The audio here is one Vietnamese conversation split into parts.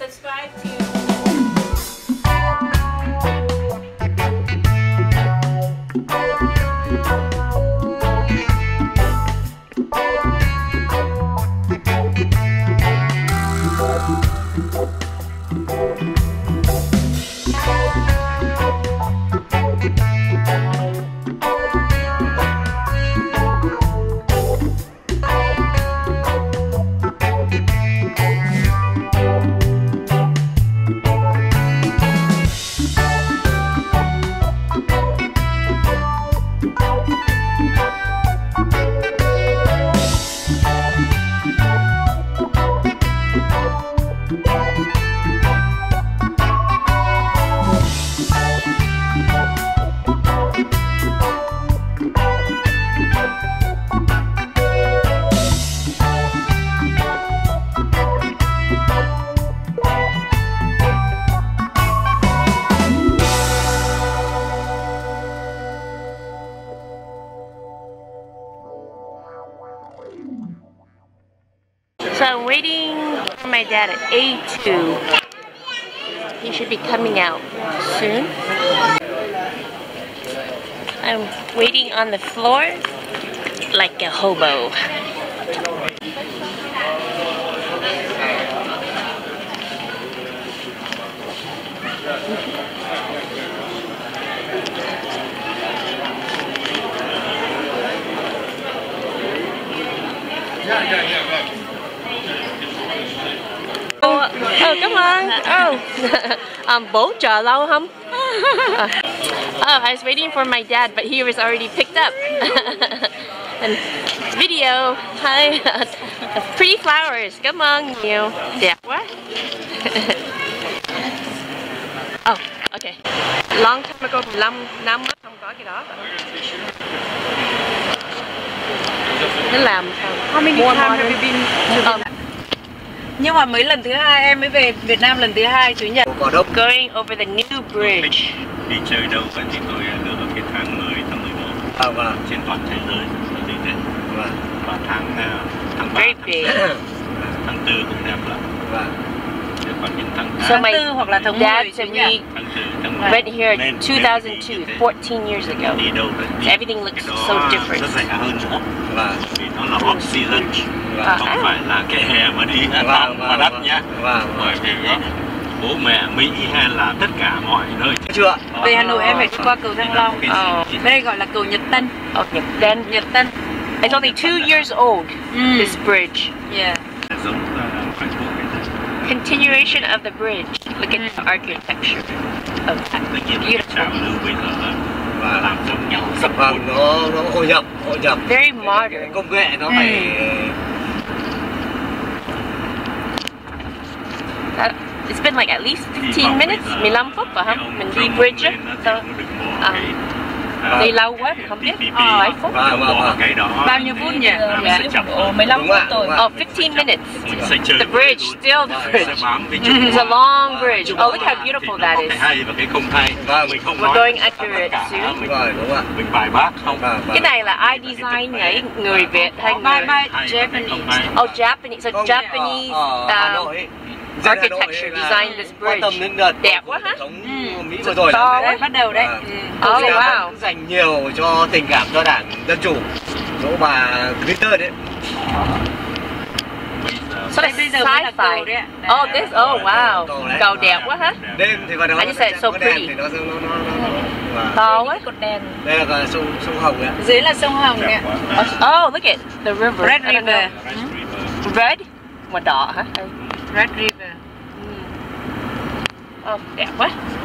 Subscribe to So I'm waiting for my dad at A2. He should be coming out soon. I'm waiting on the floor like a hobo. Come on. Bố chờ lâu không? I was waiting for my dad, but he was already picked up. And video. Hi. Pretty flowers. Come on, nhiều. Đẹp quá. Oh, okay. Long time ago, 15 năm không có cái đó. Nó làm sao? How many times have you been to nhưng mà mấy lần thứ hai em mới về Việt Nam lần thứ hai Chủ nhật. Going over the new bridge. Đi chơi đâu vậy thì tôi được ở cái tháng 10 tháng 11 trên toàn thế giới đi đến và tháng 3 tháng 4 cũng đẹp lắm. So my hoặc là tháng dad said we went here in 2002, 14 years ago. So everything looks so different. Nó rẻ hơn nữa vì nó là off season, không phải là cái hè mà đi mà đắt nhá. Bởi vì bố mẹ Mỹ hay là tất cả mọi nơi. Chưa? Về Hà Nội em phải qua cầu Thăng Long. Đây gọi là cầu Nhật Tân. Nhật Tân. Nhật Tân. It's only 2 years old. This bridge. Yeah. Continuation of the bridge. Look at the architecture of that. Beautiful. Nó hội nhập. Very modern. Công nghệ nó phải. It's been like at least 15 minutes, 15 phút phải không? Mình đi bridge á. So, đi lâu quá mình không biết. Mấy phút. Bao nhiêu phút nhỉ? 15 phút thôi. 15 minutes. The bridge, still the bridge. It's a long bridge. Oh, look how beautiful that is. We're going under it soon. Mình bài bác không? Cái này là ai design nhỉ? Người Việt hay người Japanese? Oh, Japanese. So Japanese architecture designed this bridge. Đẹp quá hả? To đấy, bắt đầu đấy. Oh wow. Dành nhiều cho tình cảm cho Đảng Dân Chủ, chỗ bà Clinton đấy. So it's sci-fi. Oh, this. Oh wow. Cầu đẹp quá hả? Đêm thì vào đó. I just said so pretty. To quá. Cột đèn. Đây là sông Hồng đấy. Dưới là sông Hồng nè. Oh, look at the river. Red River. Red? Màu đỏ hả? Red River. Oh, đẹp quá.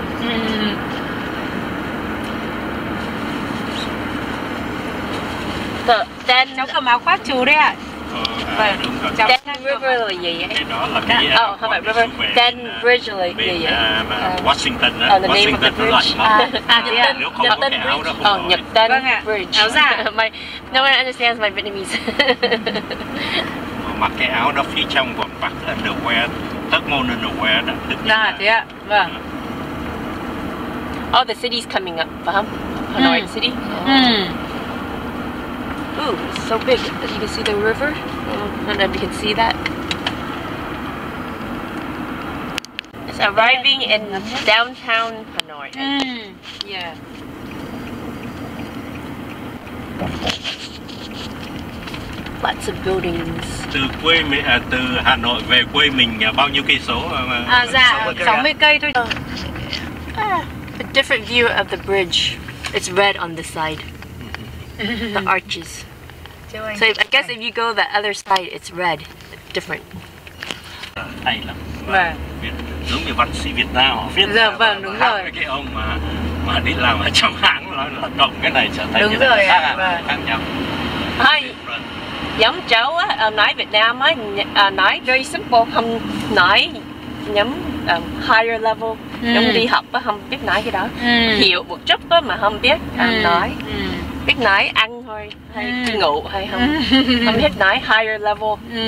Then cháu cầm áo khoác chú đấy ạ. Then River là gì vậy? Không phải River. Then Bridge là gì vậy? Washington đó. The name of the bridge. Nhật Tân Bridge. Nhật Tân Bridge. Áo giả. No one understands my Vietnamese. Mặc cái áo đó phía trong còn vắt underwear, tất môn underwear đã được. Thế ạ. Vâng. Oh, the city's coming up, phải không? Hanoi City. Ooh, it's so big. You can see the river. I don't know if you can see that. It's arriving in downtown Hanoi. Yeah. Lots of buildings. Từ Hà Nội về quê mình bao nhiêu cây số? Dạ 60 cây thôi. A different view of the bridge. It's red on this side. The arches. So I guess if you go the other side, it's red. Different. Hay lắm. Vâng. Giống như văn sĩ Việt Nam họ viết. Dạ vâng, đúng rồi. Cái ông mà đi làm ở trong hãng nói là cộng cái này trở thành đúng rồi ạ. khác nhau. Giống cháu á, nói Việt Nam á, nói very simple, không nói giống higher level, giống đi học á, không biết nói cái đó. Hiểu một chút á mà không biết nói. Biết nói ăn thôi, hay ngủ hay không, không biết nói higher level.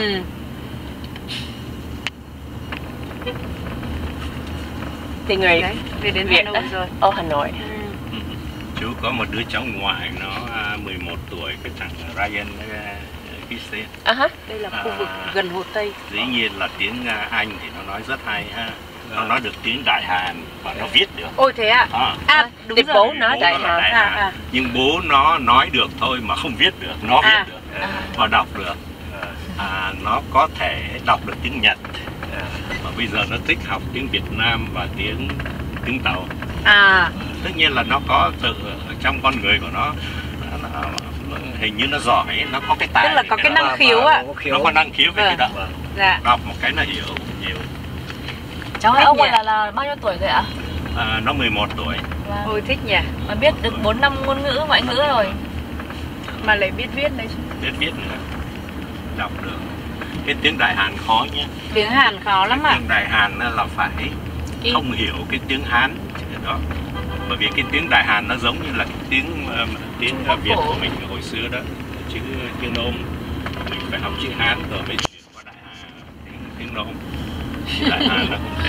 Thì người về đến Việt Hà Nội rồi. Hà Nội. Chú có một đứa cháu ngoại nó 11 tuổi, cái thằng Ryan Christian. Đây là khu vực gần Hồ Tây. Dĩ nhiên là tiếng Anh thì nó nói rất hay ha. Nó nói được tiếng Đại Hàn và nó viết được. Ôi thế ạ? Đúng rồi. Bố nói Đại Hàn. Nhưng bố nó nói được thôi mà không viết được. Nó viết được và đọc được. Nó có thể đọc được tiếng Nhật. Và bây giờ nó thích học tiếng Việt Nam và tiếng Tàu. Tất nhiên là nó có tự trong con người của nó hình như nó giỏi, nó có cái tài. Tức là có cái năng khiếu ạ. Nó có năng khiếu về cái đó. Dạ. Đọc một cái nó hiểu nhiều. Cháu ông là bao nhiêu tuổi rồi ạ? Nó 11 tuổi. Ôi thích nhỉ. Mà biết được 4 năm ngôn ngữ, ngoại ngữ rồi. Mà lại biết viết đấy. Biết viết nữa. Đọc được. Cái tiếng Đại Hàn khó nhé. Tiếng Hàn khó lắm ạ. Tiếng Đại Hàn là phải không hiểu cái tiếng Hán đó. Bởi vì cái tiếng Đại Hàn nó giống như là cái tiếng Việt của mình hồi xưa đó, chữ Nôm. Mình phải học chữ Hán rồi mới chuyển qua Đại Hàn tiếng Nôm. Đại Hàn nó cũng thế.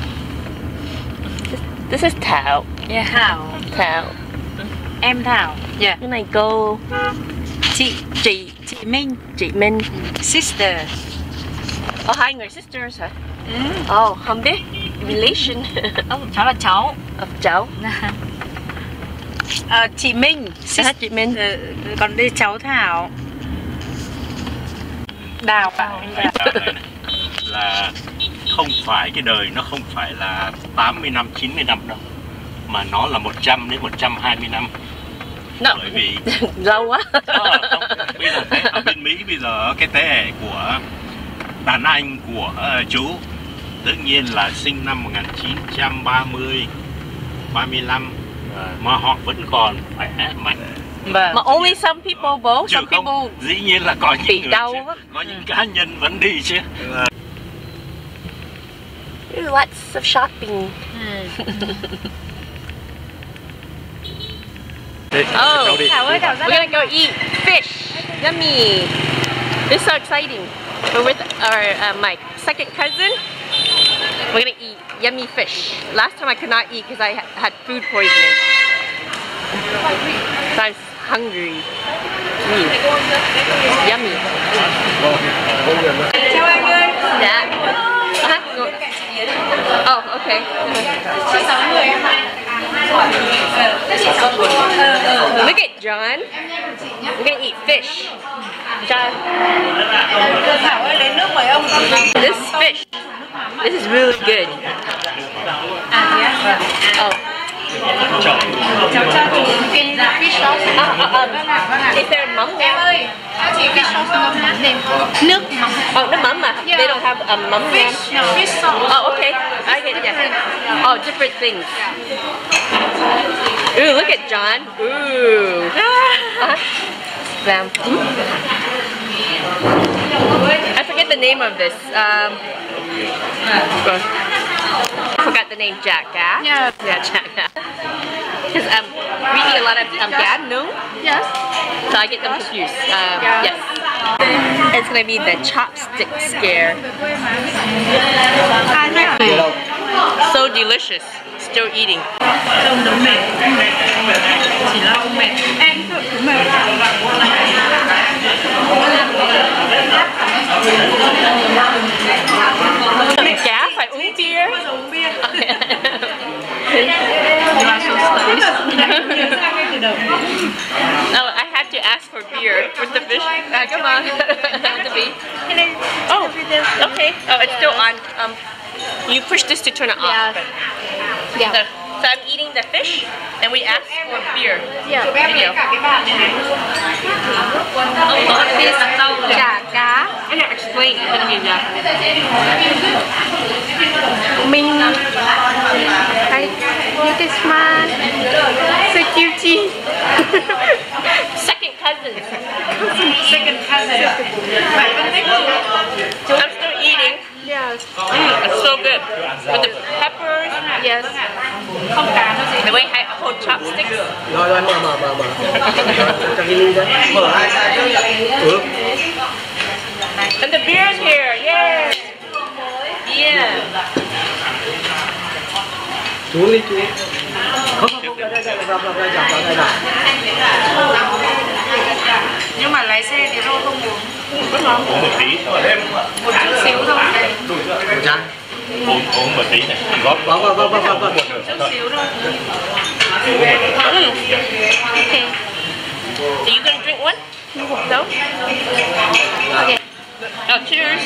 This is Thảo. Yeah. Thảo. Em Thảo. Cái này cô. Chị Minh. Sister. Hai người sisters hả? Không biết. Relation. Cháu là cháu. Cháu. Chị Minh. Chị Minh. Còn đây cháu Thảo. Đào ạ. Là không phải cái đời nó không phải là 80 năm, 90 năm đâu, mà nó là 100 đến 120 năm. Bởi vì lâu quá. Bây giờ ở bên Mỹ bây giờ cái thế hệ của đàn anh của chú tất nhiên là sinh năm 1930, 35 mà họ vẫn còn khỏe mạnh. Mà only some people bố, some people dĩ nhiên là có những người đau, có những cá nhân vẫn đi chứ. Lots of shopping. We're gonna go eat fish. Yummy. This is so exciting. We're with my second cousin. We're gonna eat yummy fish. Last time I could not eat because I had food poisoning. So I'm hungry. Yummy. Chào anh ơi. Dạ. Oh, okay. Chị 6 người em ạ. Look at John. We're gonna eat fish. John. Thảo ơi, lấy nước mời ông. This fish. This is really good. Oh. Cháu cho chị cái fish sauce. Is there mắm? Em ơi, cho chị fish sauce nước mắm. Oh, nước mắm mà. They don't have mắm. Fish, no, fish sauce. Oh, okay. I get it. Oh, different things. Ooh, look at John. Ooh. I forget the name of this. I forgot the name. Jackass. Yeah. Yeah, Jackass. Because we eat a lot of cá nướng. Yes. So I get them confused. Yes. It's gonna be the chopstick scare. So delicious. Still eating. Ông đúng mệt. Chỉ là ông mệt. Anh tự mệt. Cá phải uống bia. No, I had to ask for beer with the fish. Come on. With the beef. Oh, okay. Oh, it's still on. You push this to turn it off. Yeah. So I'm eating the fish, and we asked for beer. Yeah. Video. Chả cá. I can explain what it means. Mình thấy như cái smile. So cute. Second cousins. Second cousin. I'm still eating. Yes. It's so good. With the peppers. Yes. The way I hold chopsticks. Rồi mở. Cho cái ly đấy. Mở hai sai chứ. And the beer's here. Yeah. Yeah. Chú đi chú. Không, đây. Nhưng mà lái xe thì thôi không uống. Uống một tí. Một chút xíu thôi. Một chán. Uống một tí này. Góp. Vâng. Chút xíu thôi. Okay. Are you gonna drink one? No? Okay. Oh, cheers.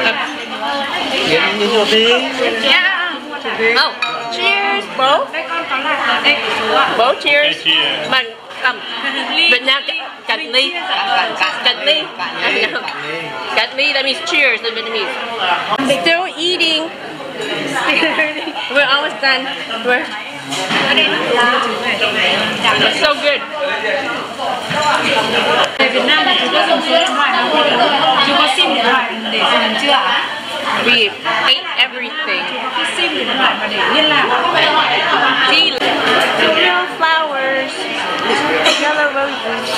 Nhìn một tí. Yeah. Oh, cheers, bro. Đây con có lạc đây của chú ạ. Bro, cheers. Mà Việt Nam cạn ly. Cạn ly. Cạn ly, that means cheers in Vietnamese. Still eating. We're almost done. It's so good. Về Việt Nam thì chú có dùng số điện thoại nào không? Chú có sim điện thoại để dùng chưa ạ? We ate everything. Cái sim điện thoại mà để liên lạc. Real flowers. Yellow roses.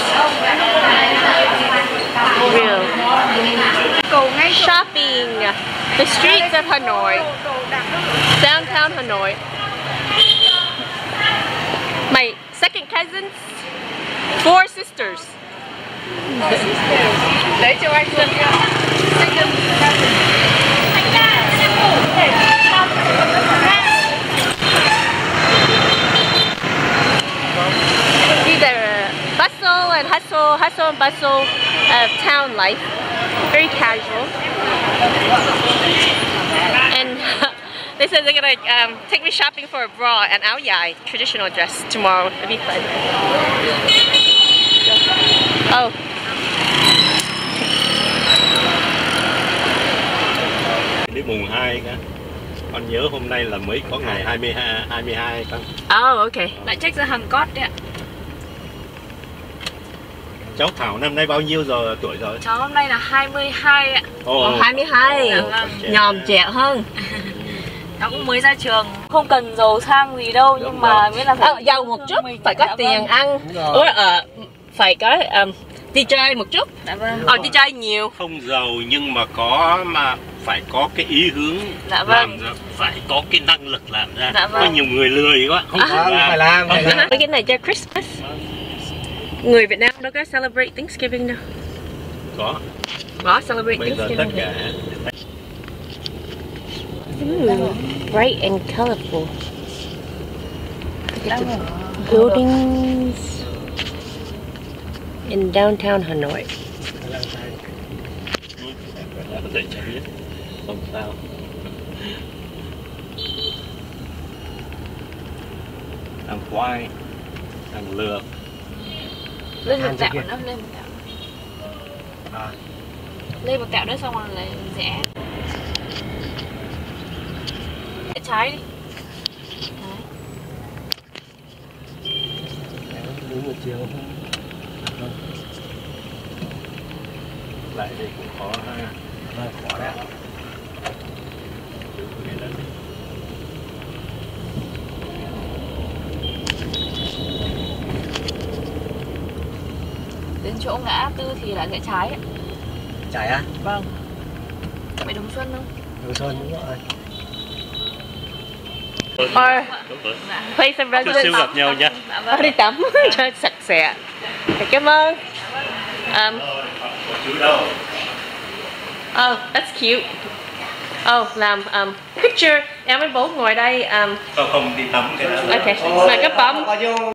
Real. Cầu ngay Shopping. The streets of Hanoi. Downtown Hanoi. My second cousins. 4 sisters. lấy cho anh xem. These are bustle and bustle of town life. Very casual. And they said they're gonna take me shopping for a bra and áo dài, traditional dress tomorrow. It'll be fun. Oh. Đến mùng 2 cả. Con nhớ hôm nay là mới có ngày 22 con. Oh, okay. Lại check ra hàng cót đấy ạ. Cháu Thảo năm nay bao nhiêu tuổi rồi? Cháu hôm nay là 22 ạ. Ồ, 22. Nhòm trẻ hơn. Cháu cũng mới ra trường. Không cần giàu sang gì đâu, nhưng mà biết là phải Giàu một chút, phải có tiền ăn. Phải có đi chơi một chút. Dạ vâng. Đi chơi nhiều. không giàu nhưng mà phải có cái ý hướng Dạ vâng. làm ra, phải có cái năng lực làm ra. Dạ vâng. Có nhiều người lười quá, không Phải làm. Mấy cái này cho Christmas. Người Việt Nam đâu có celebrate Thanksgiving đâu. Có. Có celebrate Bây giờ tất Thanksgiving. cả Bright and colorful. Look at the buildings in downtown Hanoi. để cho biết, không sao. Ăn khoai, ăn lừa. Lên một tẹo nữa, lên một tẹo. Lên một tẹo nữa xong rồi lại rẽ. Rẽ trái đi. Đúng một chiều. Lại đây cũng khó ha. Khó đấy. Đến chỗ ngã tư thì lại rẽ trái ạ. Trái á? Vâng. Phải Đồng Xuân không? Đồng Xuân đúng rồi. Place of Chút xíu residence. gặp nhau nha. Đi tắm cho sạch sẽ. Cảm ơn. Oh, that's cute. làm picture em với bố ngồi đây Không đi tắm cái đó. ok mời các bấm